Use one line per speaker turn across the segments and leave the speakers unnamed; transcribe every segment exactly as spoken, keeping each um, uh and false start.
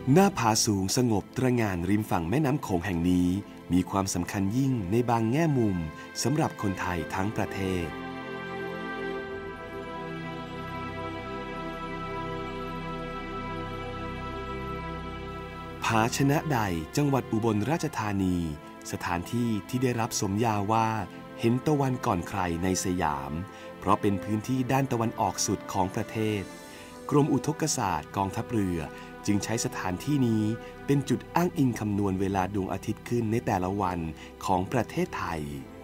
หน้าผาสูงสงบตระหง่านริมฝั่งแม่น้ำโขงแห่งนี้มีความสำคัญยิ่งในบางแง่มุมสำหรับคนไทยทั้งประเทศผาชนะใดจังหวัดอุบลราชธานีสถานที่ที่ได้รับสมญาว่าเห็นตะวันก่อนใครในสยามเพราะเป็นพื้นที่ด้านตะวันออกสุดของประเทศกรมอุทกศาสตร์กองทัพเรือจึงใช้สถานที่นี้เป็นจุดอ้างอิงคำนวณเวลาดวงอาทิตย์ขึ้นในแต่ละวันของประเทศไทย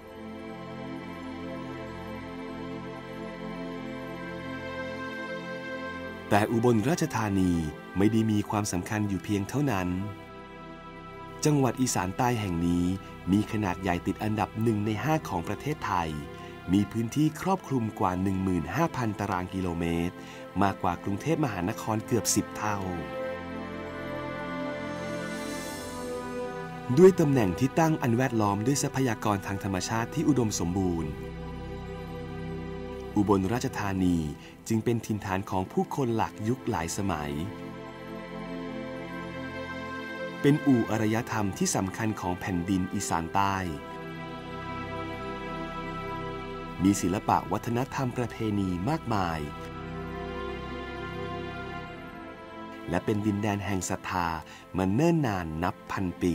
แต่อุบลราชธานีไม่ได้มีความสำคัญอยู่เพียงเท่านั้นจังหวัดอีสานใต้แห่งนี้มีขนาดใหญ่ติดอันดับหนึ่งในห้าของประเทศไทยมีพื้นที่ครอบคลุมกว่า หนึ่งหมื่นห้าพัน ตารางกิโลเมตรมากกว่ากรุงเทพมหานครเกือบสิบเท่าด้วยตำแหน่งที่ตั้งอันแวดล้อมด้วยทรัพยากรทางธรรมชาติที่อุดมสมบูรณ์อุบลราชธานีจึงเป็นถิ่นฐานของผู้คนหลากยุคหลายสมัยเป็นอู่อารยธรรมที่สำคัญของแผ่นดินอีสานใต้มีศิลปะวัฒนธรรมประเพณีมากมายและเป็นดินแดนแห่งศรัทธามาเนิ่นนานนับพันปี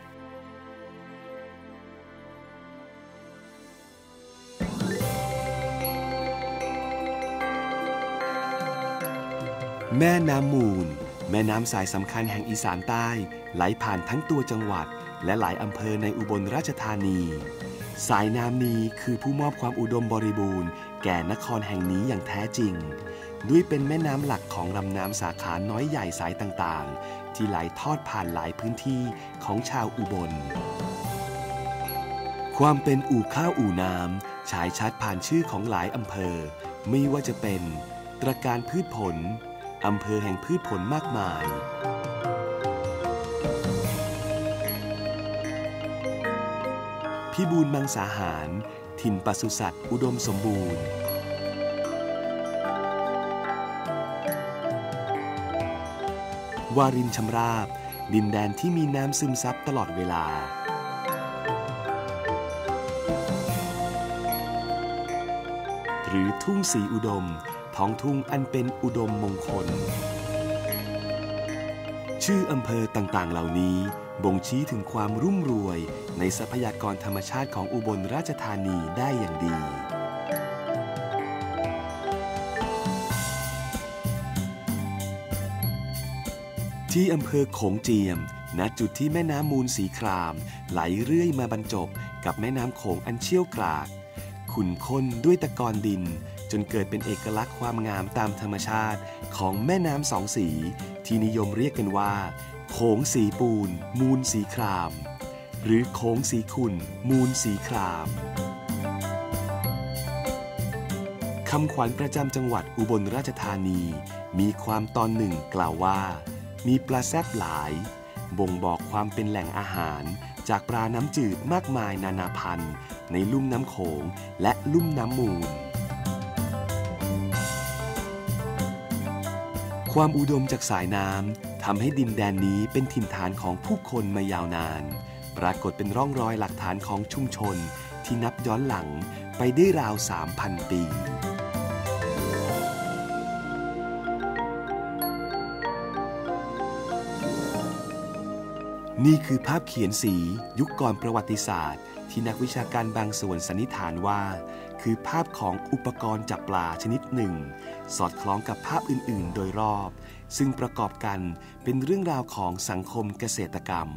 แม่น้ำมูลแม่น้ำสายสำคัญแห่งอีสานใต้ไหลผ่านทั้งตัวจังหวัดและหลายอำเภอในอุบลราชธานีสายน้ำนี้คือผู้มอบความอุดมบริบูรณ์แก่นครแห่งนี้อย่างแท้จริงด้วยเป็นแม่น้ำหลักของลำน้ำสาขาน้อยใหญ่สายต่างๆที่ไหลทอดผ่านหลายพื้นที่ของชาวอุบลความเป็นอู่ข้าวอู่น้ำฉายชัดผ่านชื่อของหลายอำเภอไม่ว่าจะเป็นตระการพืชผลอำเภอแห่งพืชผลมากมายพิบูลมังสาหารถิ่นปศุสัตว์อุดมสมบูรณ์วารินชำราบดินแดนที่มีน้ำซึมซับตลอดเวลาหรือทุ่งศรีอุดมท้องทุ่งอันเป็นอุดมมงคลชื่ออำเภอต่างๆเหล่านี้บ่งชี้ถึงความรุ่มรวยในทรัพยากรธรรมชาติของอุบลราชธานีได้อย่างดีที่อำเภอโขงเจียมณจุดที่แม่น้ำมูลสีครามไหลเรื่อยมาบรรจบกับแม่น้ำโขงอันเชี่ยวกรากขุ่นข้นด้วยตะกอนดินจนเกิดเป็นเอกลักษณ์ความงามตามธรรมชาติของแม่น้ำสองสีที่นิยมเรียกกันว่าโขงสีปูนมูลสีครามหรือโขงสีขุ่นมูลสีครามคำขวัญประจำจังหวัดอุบลราชธานีมีความตอนหนึ่งกล่าวว่ามีปลาแซ่บหลายบ่งบอกความเป็นแหล่งอาหารจากปลาน้ำจืดมากมายนานาพันธุ์ในลุ่มน้ำโขงและลุ่มน้ำมูลความอุดมจากสายน้ำทำให้ดินแดนนี้เป็นถิ่นฐานของผู้คนมายาวนานปรากฏเป็นร่องรอยหลักฐานของชุมชนที่นับย้อนหลังไปได้ราว สามพัน ปีนี่คือภาพเขียนสียุคก่อนประวัติศาสตร์ที่นักวิชาการบางส่วนสันนิษฐานว่าคือภาพของอุปกรณ์จับปลาชนิดหนึ่งสอดคล้องกับภาพอื่นๆโดยรอบซึ่งประกอบกันเป็นเรื่องราวของสังคมเกษตรกรรม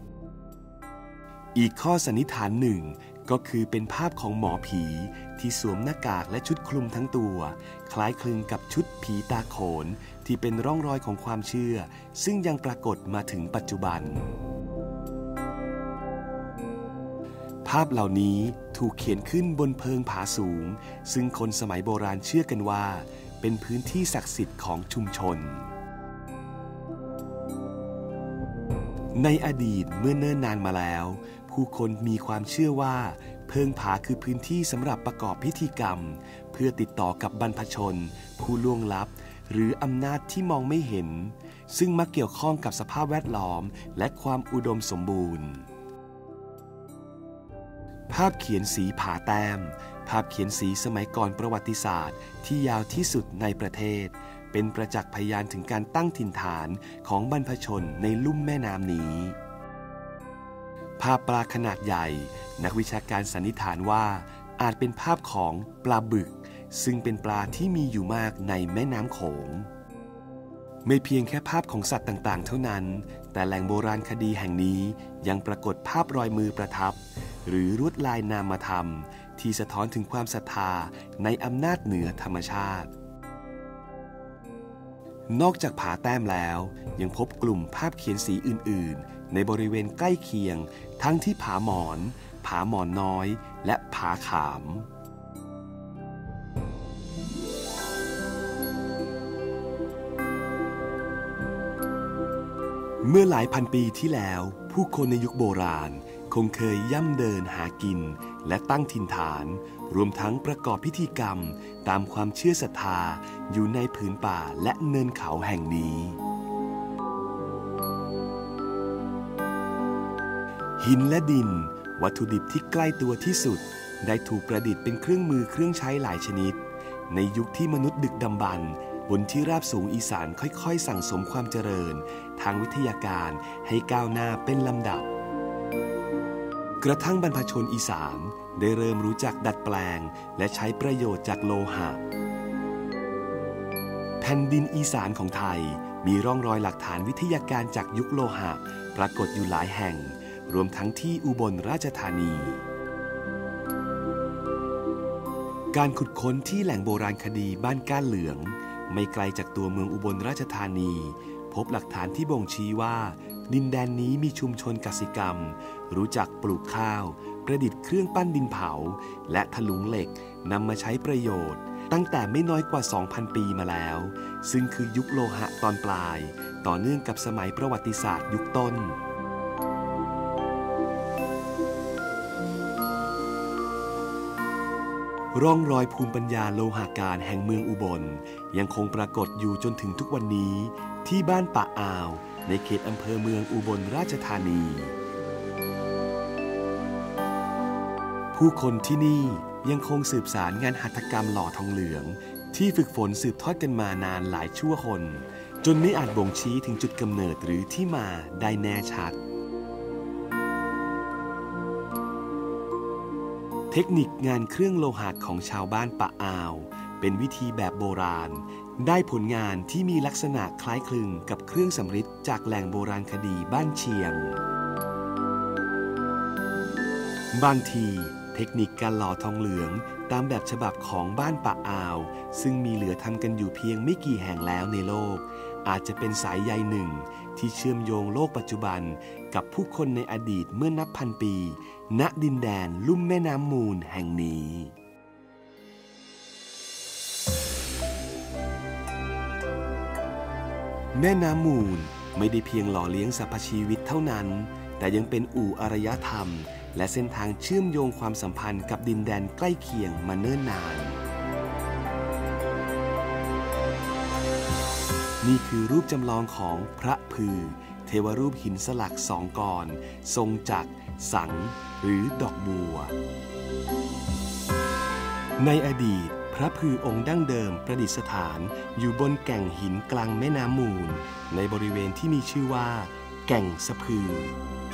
อีกข้อสันนิษฐานหนึ่งก็คือเป็นภาพของหมอผีที่สวมหน้ากากและชุดคลุมทั้งตัวคล้ายคลึงกับชุดผีตาโขนที่เป็นร่องรอยของความเชื่อซึ่งยังปรากฏมาถึงปัจจุบันภาพเหล่านี้ถูกเขียนขึ้นบนเพิงผาสูงซึ่งคนสมัยโบราณเชื่อกันว่าเป็นพื้นที่ศักดิ์สิทธิ์ของชุมชนในอดีตเมื่อเนิ่นนานมาแล้วผู้คนมีความเชื่อว่าเพิงผาคือพื้นที่สำหรับประกอบพิธีกรรมเพื่อติดต่อกับบรรพชนผู้ล่วงลับหรืออำนาจที่มองไม่เห็นซึ่งมักเกี่ยวข้องกับสภาพแวดล้อมและความอุดมสมบูรณ์ภาพเขียนสีผาแต้มภาพเขียนสีสมัยก่อนประวัติศาสตร์ที่ยาวที่สุดในประเทศเป็นประจักษ์พยานถึงการตั้งถิ่นฐานของบรรพชนในลุ่มแม่น้ำนี้ภาพปลาขนาดใหญ่นักวิชาการสันนิษฐานว่าอาจเป็นภาพของปลาบึกซึ่งเป็นปลาที่มีอยู่มากในแม่น้ำโขงไม่เพียงแค่ภาพของสัตว์ต่างๆเท่านั้นแต่แหล่งโบราณคดีแห่งนี้ยังปรากฏภาพรอยมือประทับหรือลวดลายนามธรรมที่สะท้อนถึงความศรัทธาในอำนาจเหนือธรรมชาตินอกจากผาแต้มแล้วยังพบกลุ่มภาพเขียนสีอื่นๆในบริเวณใกล้เคียงทั้งที่ผาหมอนผาหมอนน้อยและผาขามเมื่อหลายพันปีที่แล้วผู้คนในยุคโบราณคงเคยย่ำเดินหากินและตั้งถิ่นฐานรวมทั้งประกอบพิธีกรรมตามความเชื่อศรัทธาอยู่ในผืนป่าและเนินเขาแห่งนี้หินและดินวัตถุดิบที่ใกล้ตัวที่สุดได้ถูกประดิษฐ์เป็นเครื่องมือเครื่องใช้หลายชนิดในยุคที่มนุษย์ดึกดำบรรพ์บนที่ราบสูงอีสานค่อยๆสั่งสมความเจริญทางวิทยาการให้ก้าวหน้าเป็นลำดับกระทั่งบรรพชนอีสานได้เริ่มรู้จักดัดแปลงและใช้ประโยชน์จากโลหะแผ่นดินอีสานของไทยมีร่องรอยหลักฐานวิทยาการจากยุคโลหะปรากฏอยู่หลายแห่งรวมทั้งที่อุบลราชธานีการขุดค้นที่แหล่งโบราณคดีบ้านก้านเหลืองไม่ไกลจากตัวเมืองอุบลราชธานีพบหลักฐานที่บ่งชี้ว่าดินแดนนี้มีชุมชนกสิกรรมรู้จักปลูกข้าวประดิษฐ์เครื่องปั้นดินเผาและถลุงเหล็กนำมาใช้ประโยชน์ตั้งแต่ไม่น้อยกว่า สองพัน ปีมาแล้วซึ่งคือยุคโลหะตอนปลายต่อเนื่องกับสมัยประวัติศาสตร์ยุคต้นร่องรอยภูมิปัญญาโลหะการแห่งเมืองอุบลยังคงปรากฏอยู่จนถึงทุกวันนี้ที่บ้านป่าอ่าวในเขตอำเภอเมืองอุบลราชธานีผู้คนที่นี่ยังคงสืบสารงานหัตถกรรมหล่อทองเหลืองที่ฝึกฝนสืบทอดกันมานานหลายชั่วคนจนไม่อาจบ่งชี้ถึงจุดกำเนิดหรือที่มาได้แน่ชัดเทคนิคงานเครื่องโลหะของชาวบ้านป่าอ่าวเป็นวิธีแบบโบราณได้ผลงานที่มีลักษณะคล้ายคลึงกับเครื่องสำริดจากแหล่งโบราณคดีบ้านเชียงบางทีเทคนิคการหล่อทองเหลืองตามแบบฉบับของบ้านป่าอ่าวซึ่งมีเหลือทำกันอยู่เพียงไม่กี่แห่งแล้วในโลกอาจจะเป็นสายใยหนึ่งที่เชื่อมโยงโลกปัจจุบันกับผู้คนในอดีตเมื่อนับพันปีณดินแดนลุ่มแม่น้ำมูลแห่งนี้แม่น้ำมูลไม่ได้เพียงหล่อเลี้ยงสรรพชีวิตเท่านั้นแต่ยังเป็นอู่อารยธรรมและเส้นทางเชื่อมโยงความสัมพันธ์กับดินแดนใกล้เคียงมาเนิ่นนานนี่คือรูปจำลองของพระพือเทวรูปหินสลักสองกรทรงจักรสังหรือดอกบัวในอดีตพระพือองค์ดั้งเดิมประดิษฐานอยู่บนแก่งหินกลางแม่น้ำมูลในบริเวณที่มีชื่อว่าแก่งสะพือ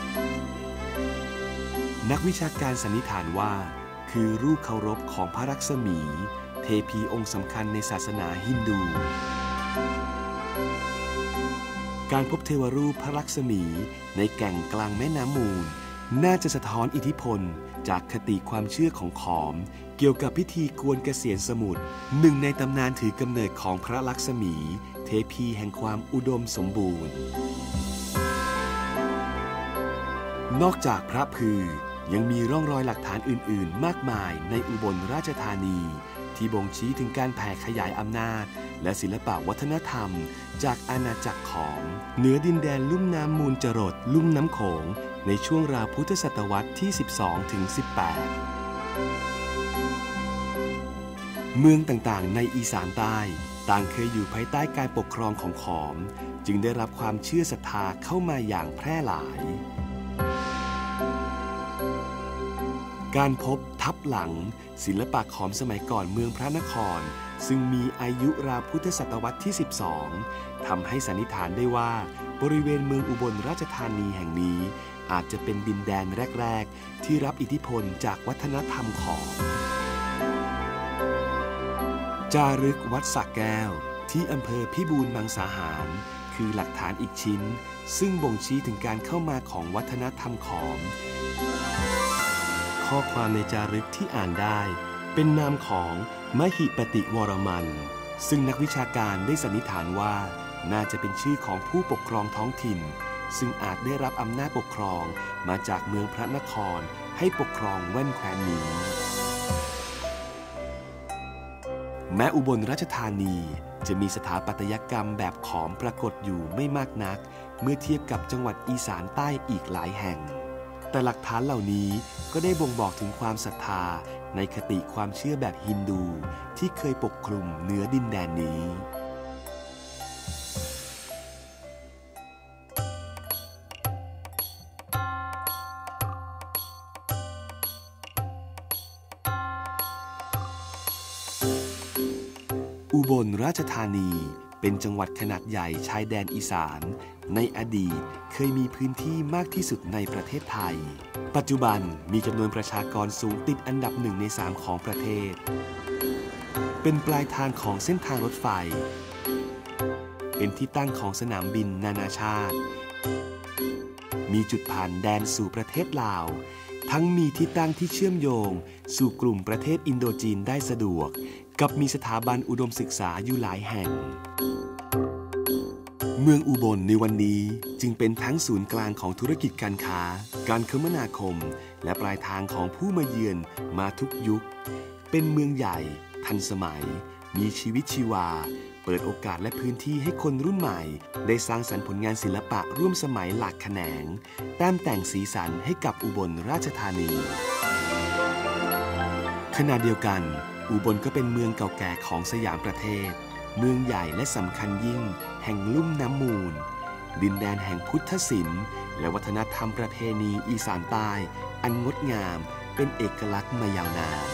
นักวิชาการสันนิษฐานว่าคือรูปเคารพของพระลักษมีเทพีองค์สำคัญในศาสนาฮินดูการพบเทวรูปพระลักษมีในแก่งกลางแม่น้ำมูลน่าจะสะท้อนอิทธิพลจากคติความเชื่อของขอมเกี่ยวกับพิธีกวนเกษียณสมุทรหนึ่งในตำนานถือกำเนิดของพระลักษมีเทพีแห่งความอุดมสมบูรณ์นอกจากพระพือยังมีร่องรอยหลักฐานอื่นๆมากมายในอุบลราชธานีที่บ่งชี้ถึงการแผ่ขยายอำนาจและศิลปวัฒนธรรมจากอาณาจักรขอมเหนือดินแดนลุ่มน้ำมูลจรดลุ่มน้ำโขงในช่วงราวพุทธศตวรรษที่ สิบสองถึงสิบแปด เมืองต่างๆในอีสานใต้ต่างเคยอยู่ภายใต้การปกครองของขอมจึงได้รับความเชื่อศรัทธาเข้ามาอย่างแพร่หลายการพบทับหลังศิลปะขอมสมัยก่อนเมืองพระนครซึ่งมีอายุราวพุทธศตวรรษที่สิบสองทำให้สันนิษฐานได้ว่าบริเวณเมืองอุบลราชธานีแห่งนี้อาจจะเป็นดินแดนแรกๆที่รับอิทธิพลจากวัฒนธรรมขอมจารึกวัดสระแก้วที่อำเภอพิบูลมังสาหารคือหลักฐานอีกชิ้นซึ่งบ่งชี้ถึงการเข้ามาของวัฒนธรรมขอมข้อความในจารึกที่อ่านได้เป็นนามของมหิปติวรมันซึ่งนักวิชาการได้สันนิษฐานว่าน่าจะเป็นชื่อของผู้ปกครองท้องถิ่นซึ่งอาจได้รับอำนาจปกครองมาจากเมืองพระนครให้ปกครองแว่นแคว้นนี้แม้อุบลราชธานีจะมีสถาปัตยกรรมแบบขอมปรากฏอยู่ไม่มากนักเมื่อเทียบกับจังหวัดอีสานใต้อีกหลายแห่งแต่หลักฐานเหล่านี้ก็ได้บ่งบอกถึงความศรัทธาในคติความเชื่อแบบฮินดูที่เคยปกคลุมเหนือดินแดนนี้อุบลราชธานีเป็นจังหวัดขนาดใหญ่ชายแดนอีสานในอดีตเคยมีพื้นที่มากที่สุดในประเทศไทยปัจจุบันมีจำนวนประชากรสูงติดอันดับหนึ่งในสามของประเทศเป็นปลายทางของเส้นทางรถไฟเป็นที่ตั้งของสนามบินนานาชาติมีจุดผ่านแดนสู่ประเทศลาวทั้งมีที่ตั้งที่เชื่อมโยงสู่กลุ่มประเทศอินโดจีนได้สะดวกกับมีสถาบันอุดมศึกษาอยู่หลายแห่งเมืองอุบลในวันนี้จึงเป็นทั้งศูนย์กลางของธุรกิจการค้าการคมนาคมและปลายทางของผู้มาเยือนมาทุกยุคเป็นเมืองใหญ่ทันสมัยมีชีวิตชีวาเปิดโอกาสและพื้นที่ให้คนรุ่นใหม่ได้สร้างสรรค์ผลงานศิลปะร่วมสมัยหลากแขนงแต้มแต่งสีสันให้กับอุบลราชธานีขณะเดียวกันอุบลก็เป็นเมืองเก่าแก่ของสยามประเทศเมืองใหญ่และสำคัญยิ่งแห่งลุ่มน้ำมูลดินแดนแห่งพุทธศิลป์และวัฒนธรรมประเพณีอีสานใต้อันงดงามเป็นเอกลักษณ์มายาวนาน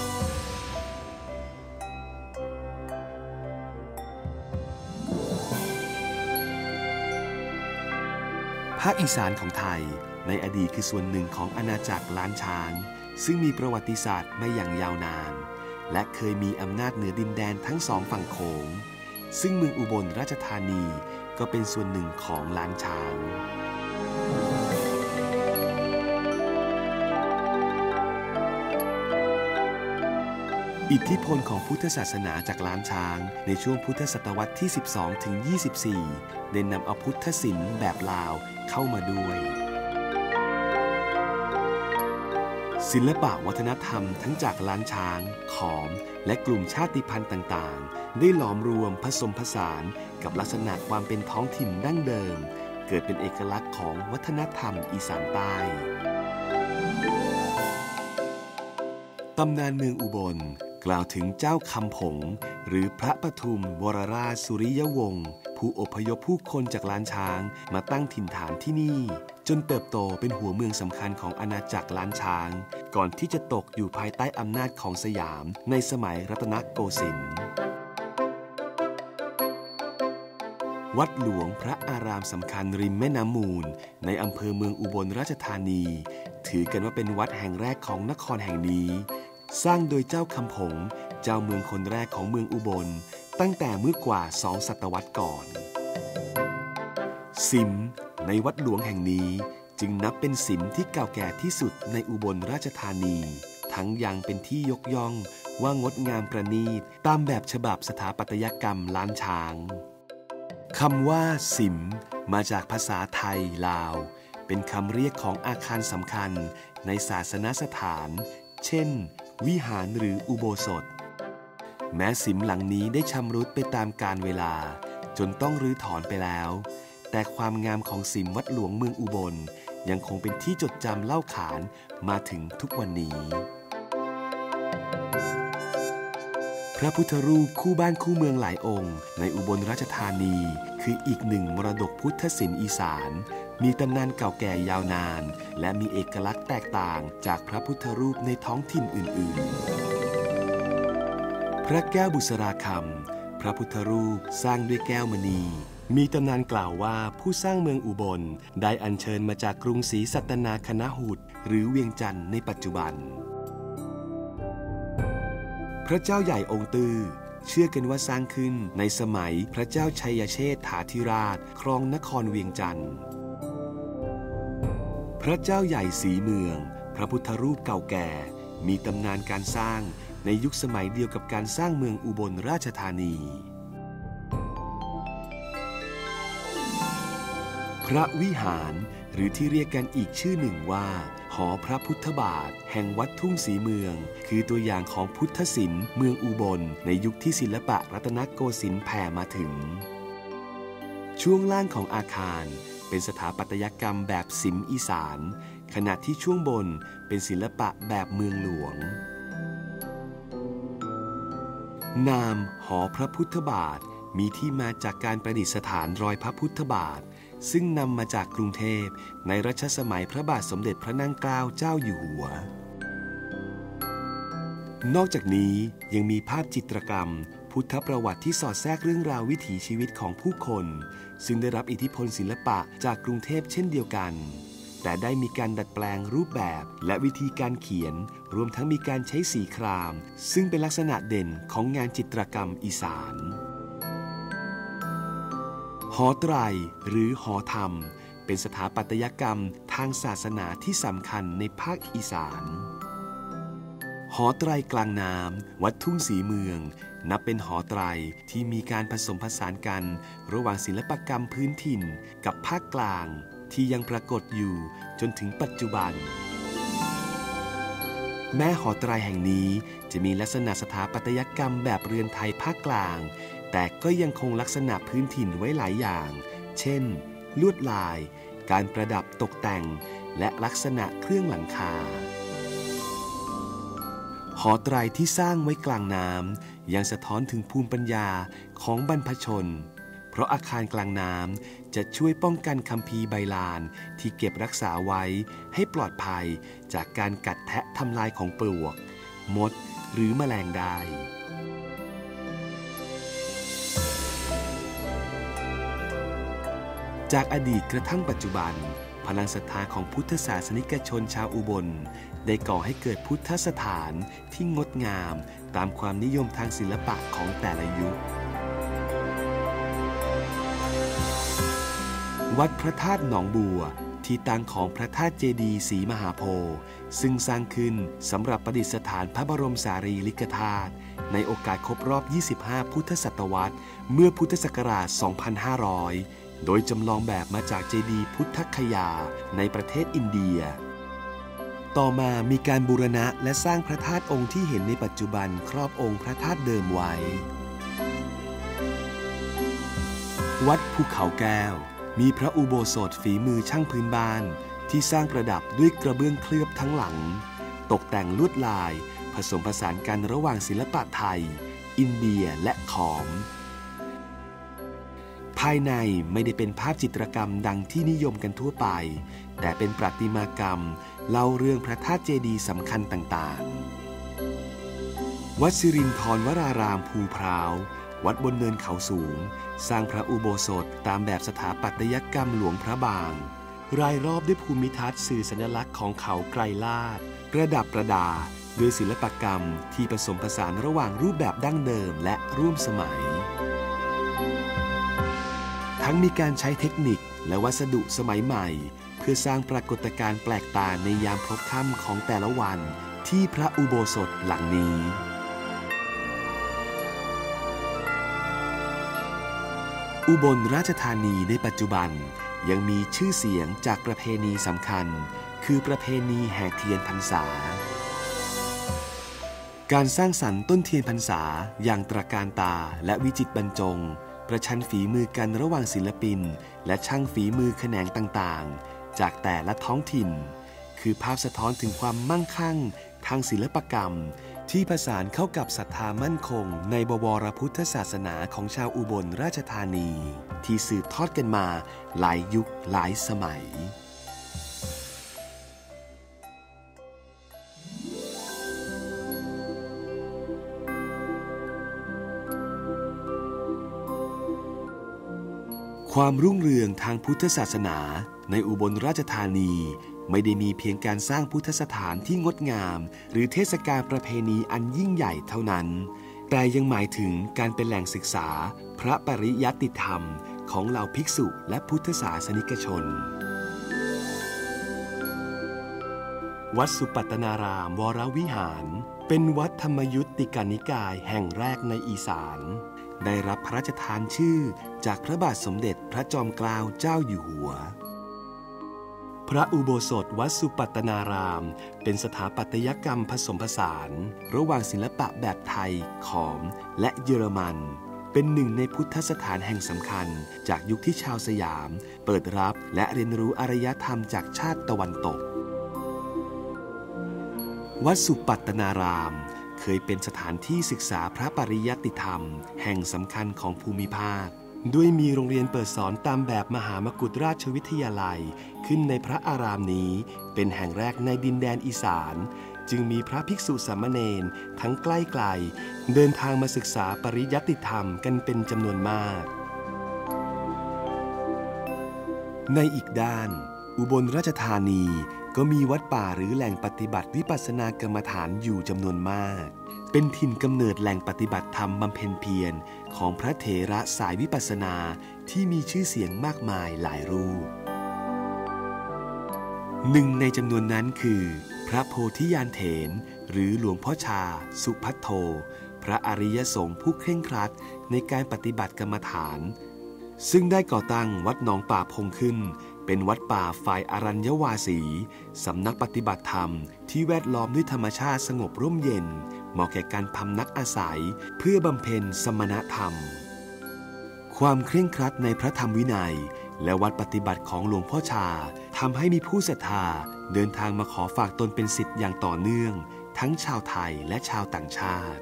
ภาคอีสานของไทยในอดีตคือส่วนหนึ่งของอาณาจักรล้านช้างซึ่งมีประวัติศาสตร์มาอย่างยาวนานและเคยมีอำนาจเหนือดินแดนทั้งสองฝั่งโขงซึ่งเมืองอุบลราชธานีก็เป็นส่วนหนึ่งของล้านช้างอิทธิพลของพุทธศาสนาจากล้านช้างในช่วงพุทธศตวรรษที่ สิบสองถึงยี่สิบสี่ ได้นำเอาพุทธศิลป์แบบลาวเข้ามาด้วยศิลปะวัฒนธรรมทั้งจากล้านช้างขอมและกลุ่มชาติพันธุ์ต่างๆได้หลอมรวมผสมผสานกับลักษณะความเป็นท้องถิ่นดั้งเดิมเกิดเป็นเอกลักษณ์ของวัฒนธรรมอีสานใต้ตำนานเมืองอุบลกล่าวถึงเจ้าคำผงหรือพระปทุมวรราชสุริยวงศ์ผู้อพยพผู้คนจากล้านช้างมาตั้งถิ่นฐานที่นี่จนเติบโตเป็นหัวเมืองสำคัญของอาณาจักรล้านช้างก่อนที่จะตกอยู่ภายใต้อำนาจของสยามในสมัยรัตนโกสินทร์วัดหลวงพระอารามสำคัญริมแม่น้ำมูลในอำเภอเมืองอุบลราชธานีถือกันว่าเป็นวัดแห่งแรกของนครแห่งนี้สร้างโดยเจ้าคำผงเจ้าเมืองคนแรกของเมืองอุบลตั้งแต่เมื่อกว่าสองศตวรรษก่อนสิมในวัดหลวงแห่งนี้จึงนับเป็นสิมที่เก่าแก่ที่สุดในอุบลราชธานีทั้งยังเป็นที่ยกย่องว่างดงามประณีตตามแบบฉบับสถาปัตยกรรมล้านช้างคำว่าสิมมาจากภาษาไทยลาวเป็นคำเรียกของอาคารสำคัญในศาสนสถานเช่นวิหารหรืออุโบสถแม้สิมหลังนี้ได้ชำรุดไปตามกาลเวลาจนต้องรื้อถอนไปแล้วแต่ความงามของสิมวัดหลวงเมืองอุบลยังคงเป็นที่จดจำเล่าขานมาถึงทุกวันนี้พระพุทธรูปคู่บ้านคู่เมืองหลายองค์ในอุบลราชธานีคคืออีกหนึ่งมรดกพุทธศิลป์อีสานมีตำนานเก่าแก่ยาวนานและมีเอกลักษณ์แตกต่างจากพระพุทธรูปในท้องถิ่นอื่นๆพระแก้วบุษราคำพระพุทธรูปสร้างด้วยแก้วมณีมีตำนานกล่าวว่าผู้สร้างเมืองอุบลได้อัญเชิญมาจากกรุงศรีสัตนาคณหุตหรือเวียงจันทร์ในปัจจุบันพระเจ้าใหญ่องค์ตื้อเชื่อกันว่าสร้างขึ้นในสมัยพระเจ้าชัยเชษฐาธิราชครองนครเวียงจันทร์พระเจ้าใหญ่ศรีเมืองพระพุทธรูปเก่าแก่มีตำนานการสร้างในยุคสมัยเดียวกับการสร้างเมืองอุบลราชธานีพระวิหารหรือที่เรียกกันอีกชื่อหนึ่งว่าหอพระพุทธบาทแห่งวัดทุ่งศรีเมืองคือตัวอย่างของพุทธศิลป์เมืองอุบลในยุคที่ศิลปะรัตนโกสินทร์แผ่มาถึงช่วงล่างของอาคารเป็นสถาปัตยกรรมแบบศิลป์อีสานขณะที่ช่วงบนเป็นศิลปะแบบเมืองหลวงนามหอพระพุทธบาทมีที่มาจากการประดิษฐานรอยพระพุทธบาทซึ่งนำมาจากกรุงเทพในรัชสมัยพระบาทสมเด็จพระนั่งเกล้าเจ้าอยู่หัวนอกจากนี้ยังมีภาพจิตรกรรมพุทธประวัติที่สอดแทรกเรื่องราววิถีชีวิตของผู้คนซึ่งได้รับอิทธิพลศิลปะจากกรุงเทพเช่นเดียวกันแต่ได้มีการดัดแปลงรูปแบบและวิธีการเขียนรวมทั้งมีการใช้สีครามซึ่งเป็นลักษณะเด่นของงานจิตรกรรมอีสานหอไตรหรือหอธรรมเป็นสถาปัตยกรรมทางศาสนาที่สำคัญในภาคอีสานหอไตรกลางน้ำวัดทุ่งศรีเมืองนับเป็นหอไตรที่มีการผสมผสานกันระหว่างศิลปกรรมพื้นถิ่นกับภาคกลางที่ยังปรากฏอยู่จนถึงปัจจุบันแม้หอไตรแห่งนี้จะมีลักษณะสถาปัตยกรรมแบบเรือนไทยภาคกลางแต่ก็ยังคงลักษณะพื้นถิ่นไว้หลายอย่างเช่นลวดลายการประดับตกแต่งและลักษณะเครื่องหลังคาหอไตรที่สร้างไว้กลางน้ำยังสะท้อนถึงภูมิปัญญาของบรรพชนเพราะอาคารกลางน้ำจะช่วยป้องกันคัมภีร์ใบลานที่เก็บรักษาไว้ให้ปลอดภัยจากการกัดแทะทำลายของปลวกมดหรือแมลงได้จากอดีตกระทั่งปัจจุบันพลังศรัทธาของพุทธศาสนิกชนชาวอุบลได้ก่อให้เกิดพุทธสถานที่งดงามตามความนิยมทางศิลปะของแต่ละยุควัดพระธาตุหนองบัวที่ตั้งของพระธาตุเจดีย์ศรีมหาโพธิ์ซึ่งสร้างขึ้นสำหรับประดิษฐานพระบรมสารีริกธาตุในโอกาสครบรอบยี่สิบห้าพุทธศตวรรษเมื่อพุทธศักราช สองพันห้าร้อยโดยจำลองแบบมาจากเจดีย์พุทธคยาในประเทศอินเดียต่อมามีการบูรณะและสร้างพระธาตุองค์ที่เห็นในปัจจุบันครอบองค์พระธาตุเดิมไว้วัดภูเขาแก้วมีพระอุโบสถฝีมือช่างพื้นบ้านที่สร้างประดับด้วยกระเบื้องเคลือบทั้งหลังตกแต่งลวดลายผสมผสานกันระหว่างศิลปะไทยอินเดียและขอมภายในไม่ได้เป็นภาพจิตรกรรมดังที่นิยมกันทั่วไปแต่เป็นประติมากรรมเล่าเรื่องพระธาตุเจดีย์สำคัญต่างๆวัดสิรินธรวรารามภูพร้าววัดบนเนินเขาสูงสร้างพระอุโบสถตามแบบสถาปัตยกรรมหลวงพระบางรายรอบด้วยภูมิทัศน์สื่อสัญลักษณ์ของเขาไกรลาดประดับประดาด้วยศิลปกรรมที่ผสมผสานระหว่างรูปแบบดั้งเดิมและร่วมสมัยทั้งมีการใช้เทคนิคและวัสดุสมัยใหม่เพื่อสร้างปรากฏการณ์แปลกตาในยามพบค่ำของแต่ละวันที่พระอุโบสถหลังนี้อุบลราชธานีในปัจจุบันยังมีชื่อเสียงจากประเพณีสำคัญคือประเพณีแห่เทียนพรรษาการสร้างสรรค์ต้นเทียนพรรษาอย่างตระการตาและวิจิตรบรรจงประชันฝีมือกันระหว่างศิลปินและช่างฝีมือแขนงต่างๆจากแต่ละท้องถิ่นคือภาพสะท้อนถึงความมั่งคั่งทางศิลปกรรมที่ผสานเข้ากับศรัทธามั่นคงในบวรพุทธศาสนาของชาวอุบลราชธานีที่สืบทอดกันมาหลายยุคหลายสมัยความรุ่งเรืองทางพุทธศาสนาในอุบลราชธานีไม่ได้มีเพียงการสร้างพุทธสถานที่งดงามหรือเทศกาลประเพณีอันยิ่งใหญ่เท่านั้นแต่ยังหมายถึงการเป็นแหล่งศึกษาพระปริยัติธรรมของเหล่าภิกษุและพุทธศาสนิกชนวัดสุปัตตนารามวรวิหารเป็นวัดธรรมยุติกานิกายแห่งแรกในอีสานได้รับพระราชทานชื่อจากพระบาทสมเด็จพระจอมเกล้าเจ้าอยู่หัวพระอุโบสถวัดสุปัตตนารามเป็นสถาปัตยกรรมผสมผสานระหว่างศิลปะแบบไทยขอมและเยอรมันเป็นหนึ่งในพุทธสถานแห่งสำคัญจากยุคที่ชาวสยามเปิดรับและเรียนรู้อารยธรรมจากชาติตะวันตกวัดสุปัตตนารามเคยเป็นสถานที่ศึกษาพระปริยัติธรรมแห่งสำคัญของภูมิภาคด้วยมีโรงเรียนเปิดสอนตามแบบมหามกุฏราชวิทยาลัยขึ้นในพระอารามนี้เป็นแห่งแรกในดินแดนอีสานจึงมีพระภิกษุสามเณรทั้งใกล้ไกลเดินทางมาศึกษาปริยัติธรรมกันเป็นจำนวนมากในอีกด้านอุบลราชธานีก็มีวัดป่าหรือแหล่งปฏิบัติวิปัสสนากรรมฐานอยู่จำนวนมากเป็นถิ่นกำเนิดแหล่งปฏิบัติธรรมบำเพ็ญเพียรของพระเถระสายวิปัสสนาที่มีชื่อเสียงมากมายหลายรูปหนึ่งในจำนวนนั้นคือพระโพธิญาณเถรหรือหลวงพ่อชาสุภัทโทพระอริยสงฆ์ผู้เคร่งครัดในการปฏิบัติกรรมฐานซึ่งได้ก่อตั้งวัดหนองป่าพงขึ้นเป็นวัดป่าฝ่ายอรัญญวาสีสำนักปฏิบัติธรรมที่แวดล้อมด้วยธรรมชาติสงบร่มเย็นเหมาะแก่การพำนักอาศัยเพื่อบำเพ็ญสมณธรรมความเคร่งครัดในพระธรรมวินัยและวัดปฏิบัติของหลวงพ่อชาทำให้มีผู้ศรัทธาเดินทางมาขอฝากตนเป็นศิษย์อย่างต่อเนื่องทั้งชาวไทยและชาวต่างชาติ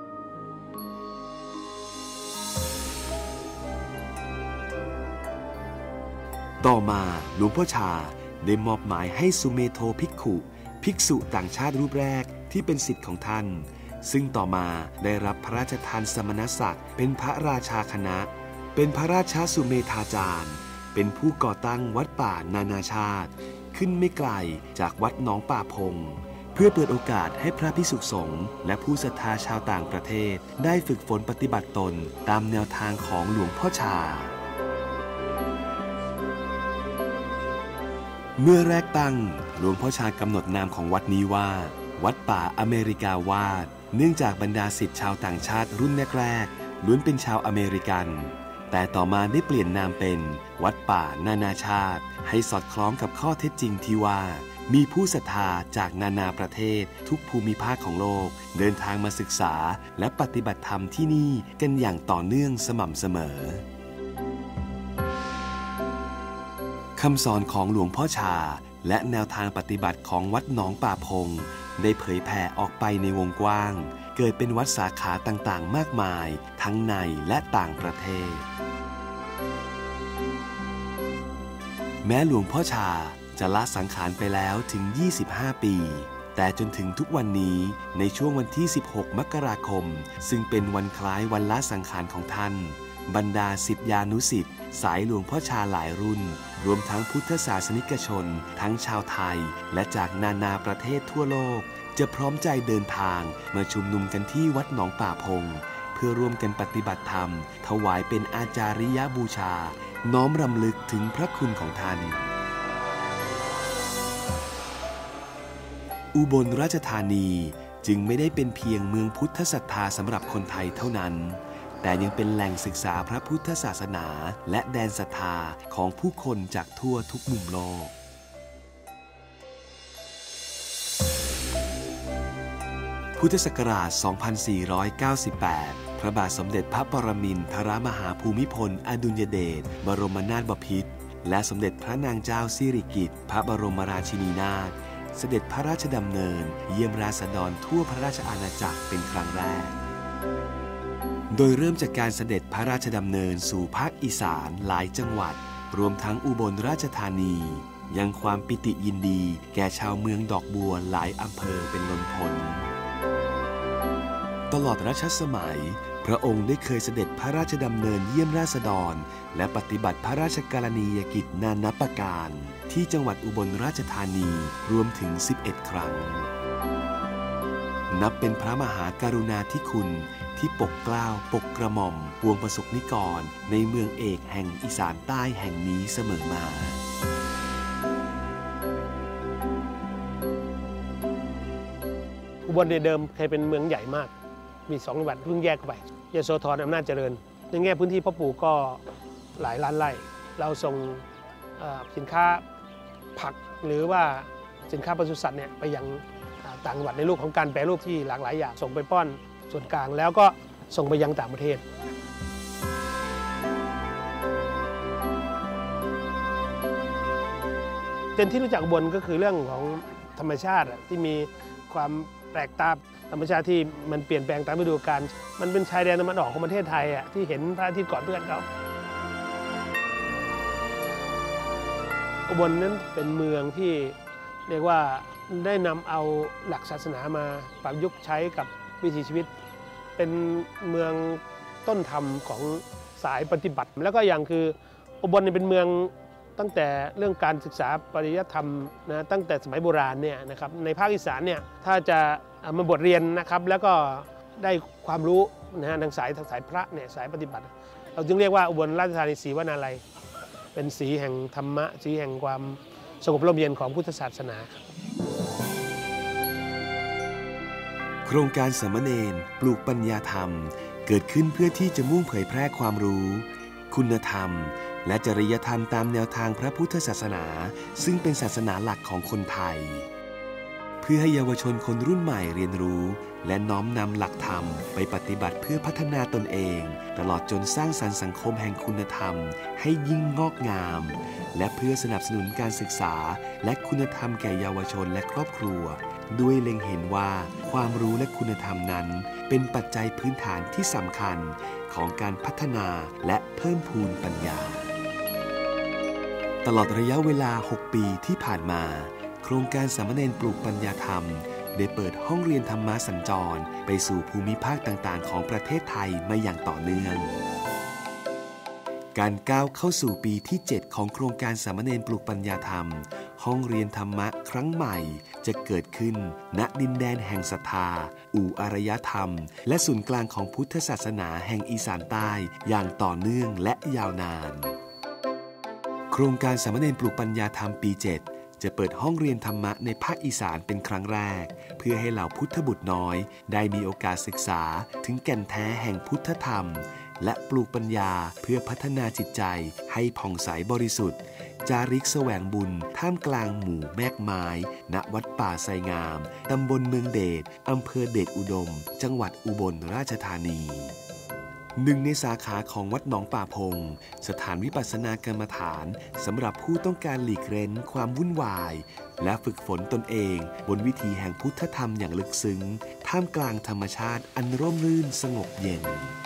ต่อมาหลวงพ่อชาได้มอบหมายให้สุเมโธภิกขุภิกษุต่างชาติรูปแรกที่เป็นศิษย์ของท่านซึ่งต่อมาได้รับพระราชทานสมณศักดิ์เป็นพระราชาคณะเป็นพระราชาสุเมธาจารย์เป็นผู้ก่อตั้งวัดป่านานาชาติขึ้นไม่ไกลจากวัดหนองป่าพงเพื่อเปิดโอกาสให้พระภิกษุสงฆ์และผู้ศรัทธาชาวต่างประเทศได้ฝึกฝนปฏิบัติตนตามแนวทางของหลวงพ่อชาเมื่อแรกตั้งหลวงพ่อชากำหนดนามของวัดนี้ว่าวัดป่าอเมริกาวาดเนื่องจากบรรดาศิษย์ชาวต่างชาติรุ่นแรกๆล้วนเป็นชาวอเมริกันแต่ต่อมาได้เปลี่ยนนามเป็นวัดป่านานาชาติให้สอดคล้องกับข้อเท็จจริงที่ว่ามีผู้ศรัทธาจากนานาประเทศทุกภูมิภาคของโลกเดินทางมาศึกษาและปฏิบัติธรรมที่นี่กันอย่างต่อเนื่องสม่ำเสมอคำสอนของหลวงพ่อชาและแนวทางปฏิบัติของวัดหนองป่าพงได้เผยแผ่ออกไปในวงกว้างเกิดเป็นวัดสาขาต่างๆมากมายทั้งในและต่างประเทศแม้หลวงพ่อชาจะละสังขารไปแล้วถึงยี่สิบห้าปีแต่จนถึงทุกวันนี้ในช่วงวันที่สิบหกมกราคมซึ่งเป็นวันคล้ายวันละสังขารของท่านบรรดาศิษยานุศิษย์สายหลวงพ่อชาหลายรุ่นรวมทั้งพุทธศาสนิกชนทั้งชาวไทยและจากนานาประเทศทั่วโลกจะพร้อมใจเดินทางมาชุมนุมกันที่วัดหนองป่าพงเพื่อร่วมกันปฏิบัติธรรมถวายเป็นอาจาริยบูชาน้อมรำลึกถึงพระคุณของท่านอุบลราชธานีจึงไม่ได้เป็นเพียงเมืองพุทธศรัทธาสำหรับคนไทยเท่านั้นแต่ยังเป็นแหล่งศึกษาพระพุทธศาสนาและแดนศรัทธาของผู้คนจากทั่วทุกมุมโลกพุทธศักราช สองพันสี่ร้อยเก้าสิบแปด พระบาทสมเด็จพระปรมินทรมหาภูมิพลอดุลยเดชบรมนาถบพิตรและสมเด็จพระนางเจ้าสิริกิติ์พระบรมราชินีนาถเสด็จพระราชดำเนินเยี่ยมราษฎรทั่วพระราชอาณาจักรเป็นครั้งแรกโดยเริ่มจากการเสด็จพระราชดำเนินสู่ภาคอีสานหลายจังหวัดรวมทั้งอุบลราชธานียังความปิติยินดีแก่ชาวเมืองดอกบัวหลายอำเภอเป็นล้นพ้นตลอดรัชสมัยพระองค์ได้เคยเสด็จพระราชดำเนินเยี่ยมราษฎรและปฏิบัติพระราชกรณียกิจนานับประการที่จังหวัดอุบลราชธานีรวมถึงสิบเอ็ดครั้งนับเป็นพระมหากรุณาธิคุณที่ปกเกล้าปกกระหม่อมปวงประสบนิกรในเมืองเอกแห่งอีสานใต้แห่งนี้เสมอมา
อุบลเดิมเคยเป็นเมืองใหญ่มากมีสองจังหวัดเพิ่งแยกไปยโสธรอำนาจเจริญในแง่พื้นที่พ่อปู่ก็หลายล้านไร่เราส่งสินค้าผักหรือว่าสินค้าปศุสัตว์เนี่ยไปยังต่างจังหวัดในรูปของการแปรรูปที่หลากหลายอย่างส่งไปป้อนส่วนกลางแล้วก็ส่งไปยังต่างประเทศเป็นที่รู้จักอุบลก็คือเรื่องของธรรมชาติที่มีความแปลกตาธรรมชาติที่มันเปลี่ยนแปลงตามฤดูกาลมันเป็นชายแดนตะวันออกของประเทศไทยอ่ะที่เห็นพระอาทิตย์ก่อนเพื่อนเขาอุบลนั้นเป็นเมืองที่เรียกว่าได้นำเอาหลักศาสนามาปรับยุกต์ใช้กับวิถีชีวิตเป็นเมืองต้นธรรมของสายปฏิบัติแล้วก็อย่างคืออุบลเป็นเมืองตั้งแต่เรื่องการศึกษาปริยัติธรรมนะตั้งแต่สมัยโบราณเนี่ยนะครับในภาคอีสานเนี่ยถ้าจะมาบทเรียนนะครับแล้วก็ได้ความรู้นะฮะทางสายทางสายพระเนี่ยสายปฏิบัติเราจึงเรียกว่าอุบลราชธานีศรีวนาลัยเป็นสีแห่งธรรมะสีแห่งความสงบร่มเย็นของพุทธศาสนา
โครงการสามเณรปลูกปัญญาธรรมเกิดขึ้นเพื่อที่จะมุ่งเผยแพร่ความรู้คุณธรรมและจริยธรรมตามแนวทางพระพุทธศาสนาซึ่งเป็นศาสนาหลักของคนไทยเพื่อให้เยาวชนคนรุ่นใหม่เรียนรู้และน้อมนำหลักธรรมไปปฏิบัติเพื่อพัฒนาตนเองตลอดจนสร้างสรรค์สังคมแห่งคุณธรรมให้ยิ่งงอกงามและเพื่อสนับสนุนการศึกษาและคุณธรรมแก่เยาวชนและครอบครัวด้วยเล็งเห็นว่าความรู้และคุณธรรมนั้นเป็นปัจจัยพื้นฐานที่สำคัญของการพัฒนาและเพิ่มพูนปัญญาตลอดระยะเวลาหกปีที่ผ่านมาโครงการสามเณรปลูกปัญญาธรรมได้เปิดห้องเรียนธรรมะสัญจรไปสู่ภูมิภาคต่างๆของประเทศไทยมาอย่างต่อเนื่องการก้าวเข้าสู่ปีที่เจ็ดของโครงการสามเณรปลูกปัญญาธรรมห้องเรียนธรรมะครั้งใหม่จะเกิดขึ้นณดินแดนแห่งศรัทธาอู่อารยธรรมและศูนย์กลางของพุทธศาสนาแห่งอีสานใต้อย่างต่อเนื่องและยาวนานโครงการสามเณรปลูกปัญญาธรรมปีเจ็ดจะเปิดห้องเรียนธรรมะในภาคอีสานเป็นครั้งแรกเพื่อให้เหล่าพุทธบุตรน้อยได้มีโอกาสศึกษาถึงแก่นแท้แห่งพุทธธรรมและปลูกปัญญาเพื่อพัฒนาจิตใจให้ผ่องใสบริสุทธิ์จาริกแสวงบุญท่ามกลางหมู่แมกไม้ณวัดป่าไซงามตำบลเมืองเดชอำเภอเดชอุดมจังหวัดอุบลราชธานีหนึ่งในสาขาของวัดหนองป่าพงสถานวิปัสสนากรรมฐานสำหรับผู้ต้องการหลีกเล้นความวุ่นวายและฝึกฝนตนเองบนวิถีแห่งพุทธธรรมอย่างลึกซึ้งท่ามกลางธรรมชาติอันร่มรื่นสงบเย็น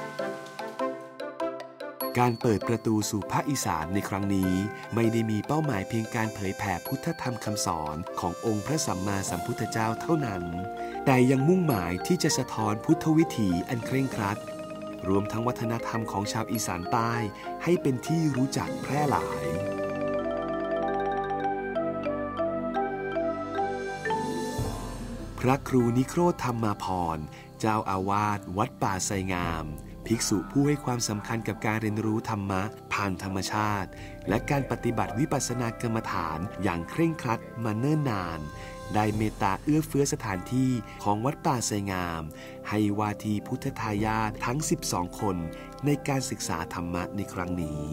การเปิดประตูสู่ภาคอีสานในครั้งนี้ไม่ได้มีเป้าหมายเพียงการเผยแผ่พุทธธรรมคำสอนขององค์พระสัมมาสัมพุทธเจ้าเท่านั้นแต่ยังมุ่งหมายที่จะสะท้อนพุทธวิถีอันเคร่งครัดรวมทั้งวัฒนธรรมของชาวอีสานใต้ให้เป็นที่รู้จักแพร่หลายพระครูนิโครธธรรมาภรณ์เจ้าอาวาสวัดป่าไซงามภิกษุผู้ให้ความสำคัญกับการเรียนรู้ธรรมะผ่านธรรมชาติและการปฏิบัติวิปัสสนากรรมฐานอย่างเคร่งครัดมาเนิ่นนานได้เมตตาเอื้อเฟื้อสถานที่ของวัดป่าไซงามให้วาทีพุทธทายาททั้งสิบสองคนในการศึกษาธรรมะในครั้งนี้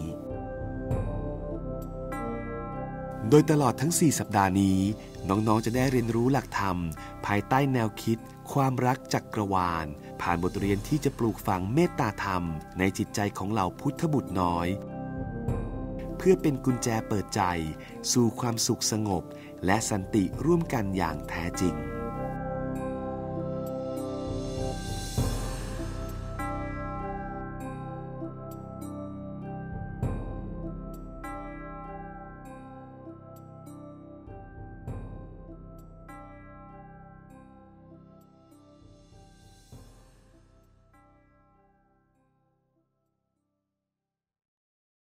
โดยตลอดทั้งสี่สัปดาห์นี้น้องๆจะได้เรียนรู้หลักธรรมภายใต้แนวคิดความรักจักรวาลผ่านบทเรียนที่จะปลูกฝังเมตตาธรรมในจิตใจของเหล่าพุทธบุตรน้อยเพื่อเป็นกุญแจเปิดใจสู่ความสุขสงบและสันติร่วมกันอย่างแท้จริง